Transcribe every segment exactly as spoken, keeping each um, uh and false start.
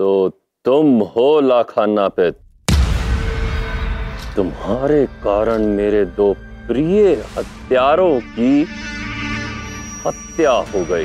तो तुम हो लाखा नापित। तुम्हारे कारण मेरे दो प्रिय हत्यारों की हत्या हो गई।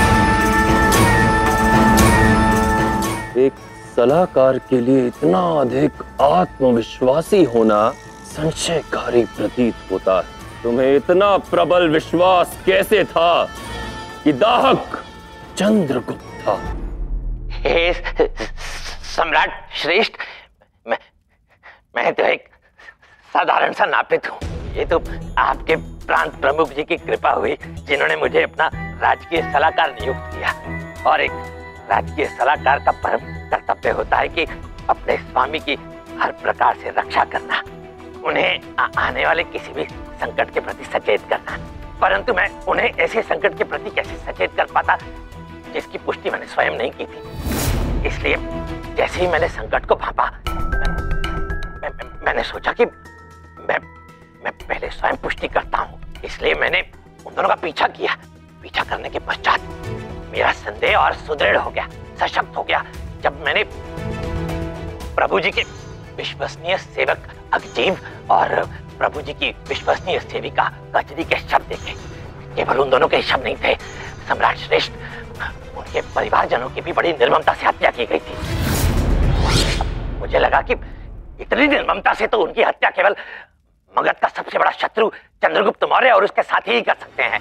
एक सलाहकार के लिए इतना अधिक आत्मविश्वासी होना संशयकारी प्रतीत होता है। तुम्हें इतना प्रबल विश्वास कैसे था कि दाहक चंद्रगुप्त था? हे सम्राट श्रेष्ठ, मैं मैं तो एक साधारण सा नापित हूँ। ये तो आपके प्रांत प्रमुख जी की कृपा हुई, जिन्होंने मुझे अपना राजकीय सलाहकार नियुक्त किया। और एक राजकीय सलाहकार का परम कर्तव्य होता है कि अपने स्वामी की हर प्रकार से रक्षा करना, उन्हें आ, आने वाले किसी भी संकट के प्रति सचेत करना। परंतु मैं उन्हें ऐसे संकट के प्रति कैसे सचेत कर पाता जिसकी पुष्टि मैंने स्वयं नहीं की थी। इसलिए जैसे ही मैंने संकट को भांपा, मैं, मैं, मैं, मैंने सोचा कि मैं मैं पहले स्वयं पुष्टि करता हूँ। इसलिए मैंने उन दोनों का पीछा किया। पीछा करने के पश्चात मेरा संदेह और सुदृढ़ हो गया, सशक्त हो गया, जब मैंने प्रभु जी के विश्वसनीय सेवक अगजीव और प्रभु जी की विश्वसनीय सेविका कचरी के शब्द देखे। केवल उन दोनों के शब्द नहीं थे सम्राट श्रेष्ठ, उनके परिवारजनों की भी बड़ी निर्ममता से हत्या की गई थी। मुझे लगा कि इतनी निर्ममता से तो उनकी हत्या केवल मगध का सबसे बड़ा शत्रु चंद्रगुप्त मौर्य और उसके साथी ही कर सकते हैं।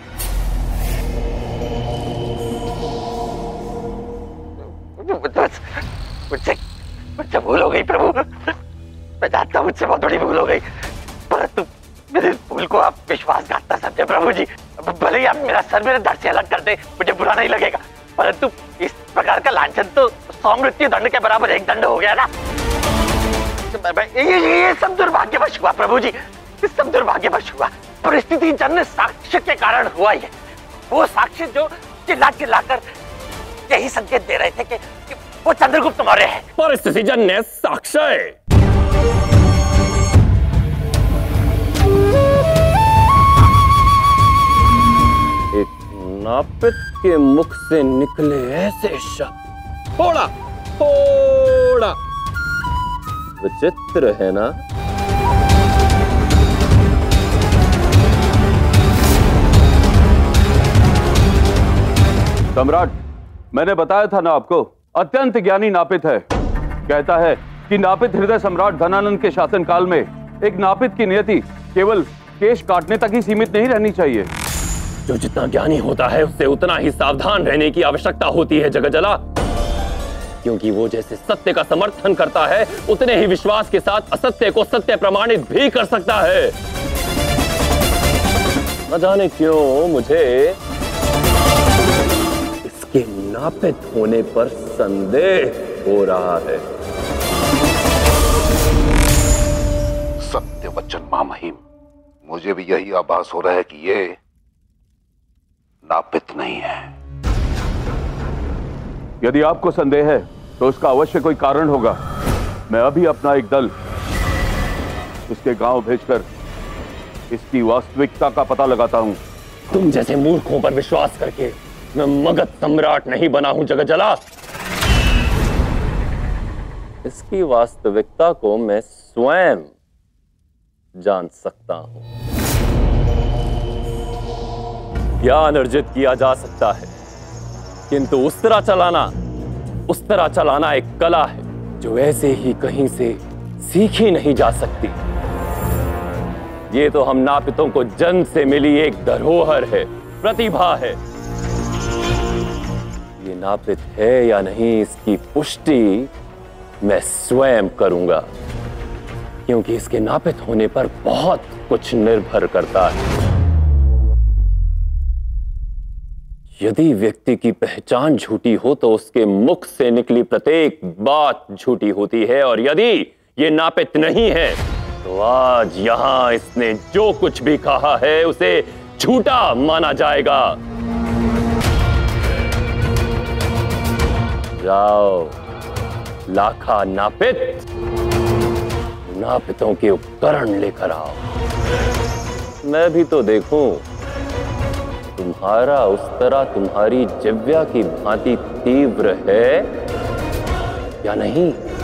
मुझसे मुझसे भूल हो गई प्रभु, मैं जानता हूँ मुझसे बहुत बड़ी भूल हो गई, परंतु मेरे भूल को आप विश्वासघात न समझे प्रभु जी। भले ही आप मेरा सर मेरे धड़ से अलग कर दे, मुझे बुरा नहीं लगेगा, परंतु इस प्रकार का लांछन तो सौ मृत्यु दंड के बराबर एक दंड हो गया ना। ये, ये, ये सब दुर्भाग्यवश हुआ प्रभु जी, ये सब दुर्भाग्यवश हुआ। परिस्थिति जन्य साक्ष्य के कारण हुआ ये। वो साक्ष्य जो चिल्ला चिल्ला कर यही संकेत दे रहे थे कि, कि वो चंद्रगुप्त मौर्य है। परिस्थिति जन्य साक्ष्य? एक नापित के मुख से निकले ऐसे शब्द, थोड़ा थोड़ा विचित्र है ना? सम्राट, मैंने बताया था ना आपको, अत्यंत ज्ञानी नापित है। कहता है कि नापित हृदय सम्राट धनानंद के शासनकाल में एक नापित की नियति केवल केश काटने तक ही सीमित नहीं रहनी चाहिए। जो जितना ज्ञानी होता है उससे उतना ही सावधान रहने की आवश्यकता होती है जगज्जला, क्योंकि वो जैसे सत्य का समर्थन करता है उतने ही विश्वास के साथ असत्य को सत्य प्रमाणित भी कर सकता है। न जाने क्यों मुझे इसके नापित होने पर संदेह हो रहा है। सत्य वचन महामहिम, मुझे भी यही आभास हो रहा है कि ये नापित नहीं है। यदि आपको संदेह है तो उसका अवश्य कोई कारण होगा। मैं अभी अपना एक दल इसके गांव भेजकर इसकी वास्तविकता का पता लगाता हूं। तुम जैसे मूर्खों पर विश्वास करके मैं मगध सम्राट नहीं बना हूं जगज्जला। इसकी वास्तविकता को मैं स्वयं जान सकता हूं। ज्ञान अर्जित किया जा सकता है, किंतु उस तरह चलाना उस तरह चलाना एक कला है जो ऐसे ही कहीं से सीखी नहीं जा सकती। ये तो हम नापितों को जन्म से मिली एक धरोहर है, प्रतिभा है। ये नापित है या नहीं इसकी पुष्टि मैं स्वयं करूंगा, क्योंकि इसके नापित होने पर बहुत कुछ निर्भर करता है। यदि व्यक्ति की पहचान झूठी हो तो उसके मुख से निकली प्रत्येक बात झूठी होती है, और यदि ये नापित नहीं है तो आज यहां इसने जो कुछ भी कहा है उसे झूठा माना जाएगा। जाओ लाखा नापित, नापितों के उपकरण लेकर आओ। मैं भी तो देखूं तुम्हारा उस तरह तुम्हारी जिह्वा की भांति तीव्र है या नहीं?